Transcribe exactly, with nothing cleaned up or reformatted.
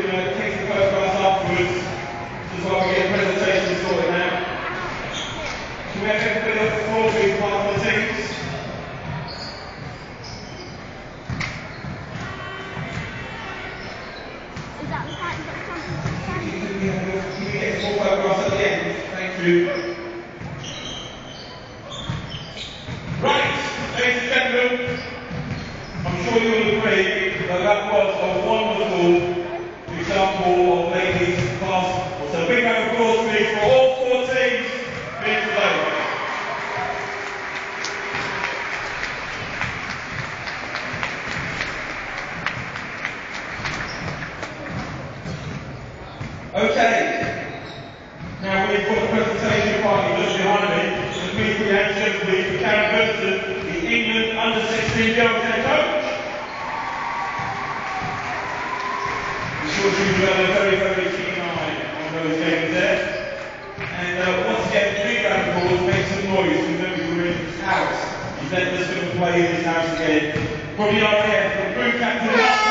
going to take the photographs afterwards, just while we get the presentation sorted out. Can we have everybody off the floor, please, part of the teams? Is that the fact that something? Can we get some more photographs at the end? Thank you. Right, ladies and gentlemen, I'm sure you will agree that that was a wonderful example of ladies basketball. So a big round of applause please for all four teams here today. Okay, now we've got the presentation party just behind me. So please put your hands together please for Karen Burton, the England under sixteen girls head coach. I'm sure she will have a very, very keen eye on those games there. And uh, once again, the big round of applause, make some noise to know you're in his house. He's never just going to play in his house again. From the R A F, from Group Captain